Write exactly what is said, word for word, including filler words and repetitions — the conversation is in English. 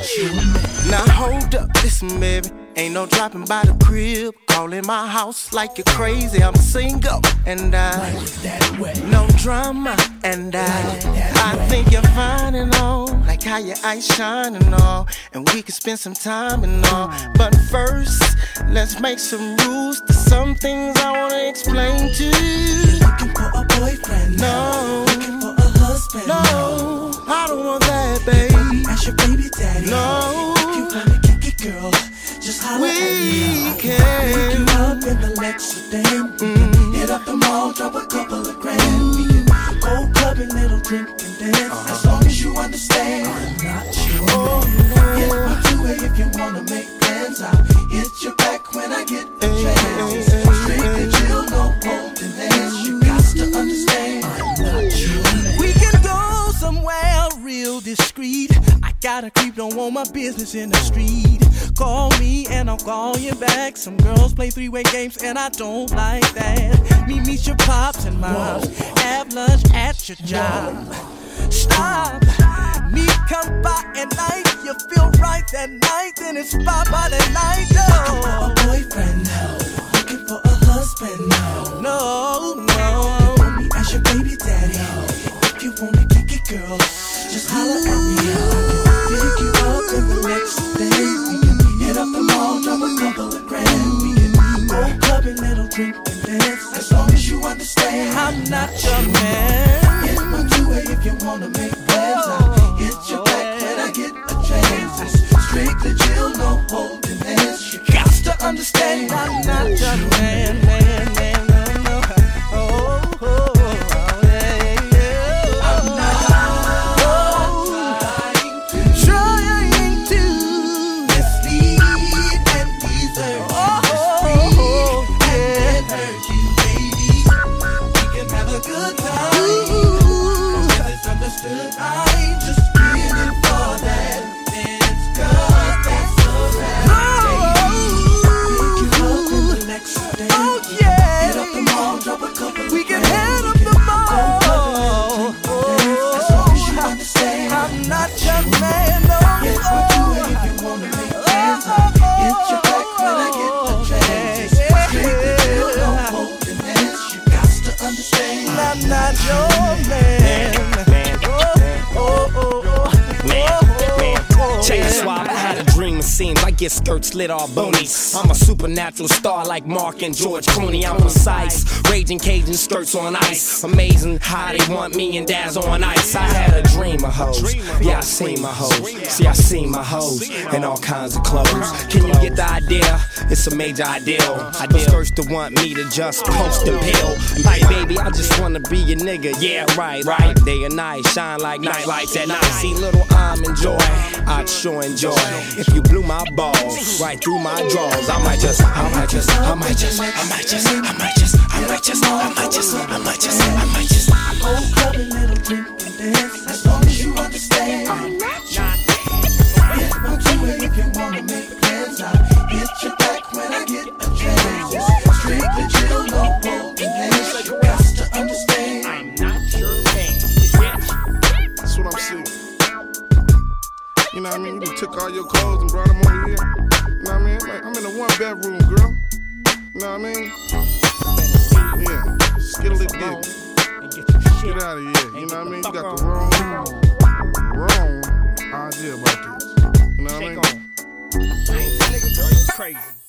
you a man. Now hold up, listen baby, ain't no dropping by the crib, calling my house like you're crazy. I'm single and I like it that way. No drama and I like it I way. think you're fine and all, like how your eyes shine and all, and we can spend some time and all. But first, let's make some rules. There's some things I wanna explain to you. You're looking for a boyfriend? No. Looking for a husband? No, No. I don't want that, baby. As your baby daddy? No. If you wanna kick it, girl, just holler We at me. can pick you up in the Lexus, mm. Hit up the mall, drop a couple of grand. We can go clubbing, little drink and dance. Uh-huh. As long as you understand, I'm not your oh, man. Hit my two-way if you wanna make plans. I'll hit your back when I get the hey, chance. Hey, hey, Strictly hey. chill, no holding hands. You got to understand, I'm not your man. We can go somewhere real discreet. I gotta creep, don't want my business in the street. Call me and I'll call you back. Some girls play three-way games and I don't like that. Me meet your pops and moms, have lunch at your job. Stop, me come by at night. You feel right that night, then it's bye by the night. No. Looking for a boyfriend, no. Looking for a husband, no. No, no. Want me as your baby daddy, no. If you wanna kick it, girl, just holler at me. I can pick you up in the next day. We can hit up the mall, drop a couple of grand. We can go clubbing, little drink and dance. As long as you understand, I'm not your man. Hit my two-way if you wanna make plans. I'll hit your back when I get a chance. It's strictly chill, no holding hands. You got to understand, I'm not your man, man, man, no, no. Oh, oh, oh, yeah, yeah. I'm not trying to mislead and desert. oh, And hurt you, baby. We can have a good time. As it's understood, I ain't just feeling for that. Then it's good, that's alright. Pick you up in the next day. Oh, yeah. Hit up the mall, drop a couple of We can grand. head up the mall. As long as you understand, I'm not your man, no. hit my two-way if you wanna make plans. I'll hit your back when I get the chance. It's strictly chill, no holding hands. You got to understand, I'm not your man. Oh, oh, oh, oh. Man, Chase swab, I had a dream, it seems I get skirts lit all bonies. I'm a supernatural star like Mark and George Clooney. I'm precise, raging Cajun skirts on ice. Amazing how they want me and Daz on ice. I had a dream of hoes, yeah I seen my hoes. See I seen my hoes in all kinds of clothes. Can you get the idea? It's a major ideal. I do skirts to want me to just post and pill. Like baby, I just wanna be your nigga. Yeah right, right. Day and night, shine like night lights at night. See little I'm enjoy, I'd sure enjoy. If you blew my balls right through my drawers, I might just, I might just, I might just, I might just, I might just, I might just, I might just, I might just, I might just. go clubbing, little drink and dance. As long as you understand, I'm not your man. Hit my two-way if you wanna make plans. I'll hit your back when I get a chance. It's strictly chill, no holding hands. You got to understand, I'm not your man. That's what I'm saying. You know what I mean? You done took all your clothes and brought them over here. You know what I mean? Like, I'm in a one bedroom, girl. You know what I mean? Yeah, skittle it dick. Get out of here. You know what I mean? You got the wrong, wrong idea about this. You know what I mean? I ain't that nigga, girl, you crazy.